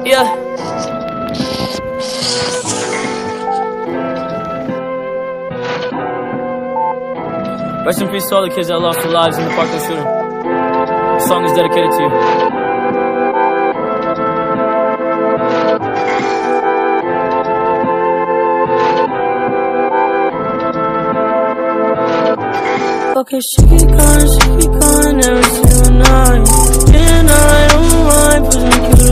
Yeah. Rest in peace to all the kids that lost their lives in the Parkland shooting. This song is dedicated to you. Okay, she keep calling every single night. And I don't mind, pushing